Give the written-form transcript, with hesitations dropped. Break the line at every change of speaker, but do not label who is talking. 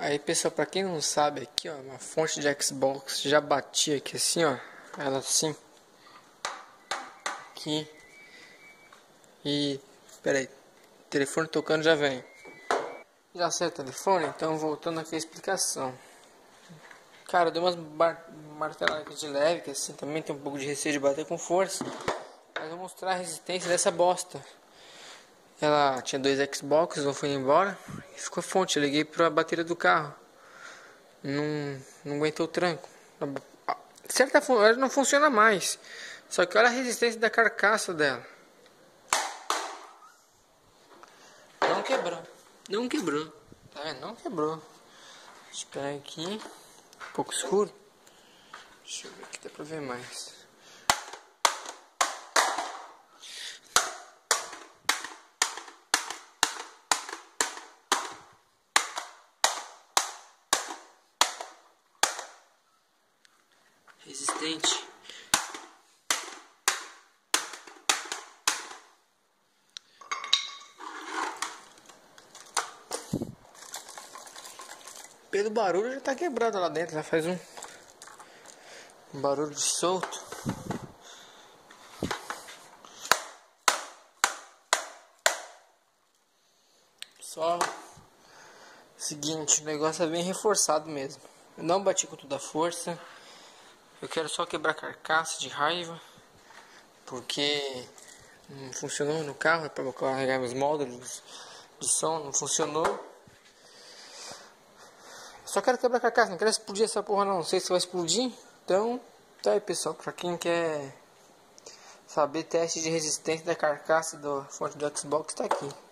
Aí pessoal, pra quem não sabe aqui, ó, uma fonte de Xbox já bati aqui assim, ó, ela assim, aqui, e, pera aí, telefone tocando já vem. Já sei o telefone, então voltando aqui a explicação. Cara, eu dei umas marteladas aqui de leve, que assim também tem um pouco de receio de bater com força, mas vou mostrar a resistência dessa bosta. Ela tinha 2 Xbox, não foi embora, e ficou a fonte, eu liguei pra bateria do carro. Não aguentou o tranco. De certa forma, ela não funciona mais. Só que olha a resistência da carcaça dela. Não quebrou. Não quebrou. Tá vendo? Não quebrou. Deixa eu pegar aqui. Um pouco escuro. Deixa eu ver aqui, dá pra ver mais. Resistente. Pelo barulho já tá quebrada lá dentro, já faz um barulho de solto. Só seguinte, o negócio é bem reforçado mesmo. Eu não bati com toda a força. Eu quero só quebrar a carcaça de raiva, porque não funcionou no carro, é para carregar meus módulos de som, não funcionou. Só quero quebrar a carcaça, não quero explodir essa porra não sei se vai explodir. Então, tá aí pessoal, pra quem quer saber teste de resistência da carcaça da fonte do Xbox, tá aqui.